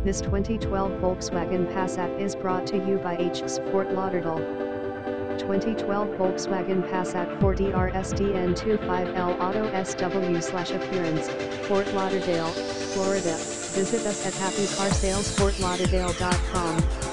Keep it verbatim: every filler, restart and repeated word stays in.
This twenty twelve Volkswagen Passat is brought to you by H C S Fort Lauderdale. twenty twelve Volkswagen Passat forty R S D N twenty-five L Auto S W slash appearance, Fort Lauderdale, Florida. Visit us at happy car sales fort lauderdale dot com.